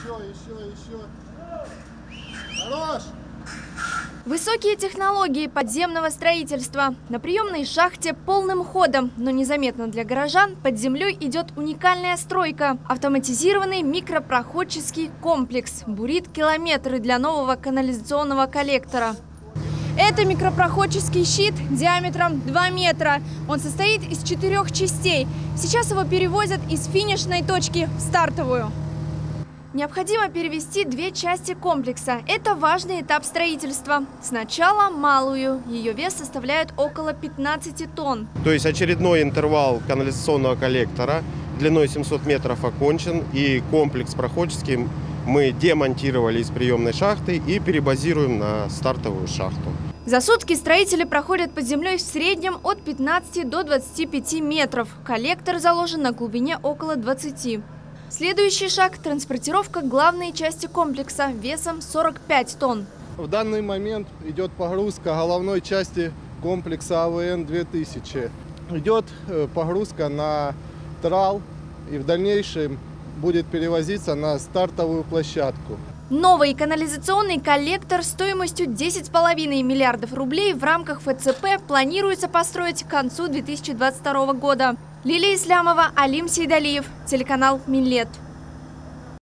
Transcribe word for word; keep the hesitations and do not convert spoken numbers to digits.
еще, еще, еще. Хорош! Высокие технологии подземного строительства. На приемной шахте полным ходом, но незаметно для горожан, под землей идет уникальная стройка. Автоматизированный микропроходческий комплекс бурит километры для нового канализационного коллектора. Это микропроходческий щит диаметром два метра. Он состоит из четырех частей. Сейчас его перевозят из финишной точки в стартовую. Необходимо перевести две части комплекса. Это важный этап строительства. Сначала малую. Ее вес составляет около пятнадцати тонн. То есть очередной интервал канализационного коллектора длиной семьсот метров окончен. И комплекс проходческий мы демонтировали из приемной шахты и перебазируем на стартовую шахту. За сутки строители проходят под землей в среднем от пятнадцати до двадцати пяти метров. Коллектор заложен на глубине около двадцати. Следующий шаг – транспортировка главной части комплекса весом сорок пять тонн. В данный момент идет погрузка головной части комплекса А В Н две тысячи. Идет погрузка на трал и в дальнейшем будет перевозиться на стартовую площадку. Новый канализационный коллектор стоимостью десять с половиной миллиардов рублей в рамках Ф Ц П планируется построить к концу две тысячи двадцать второго года. Лилия Ислямова, Алим Сейдалиев, телеканал Минлет.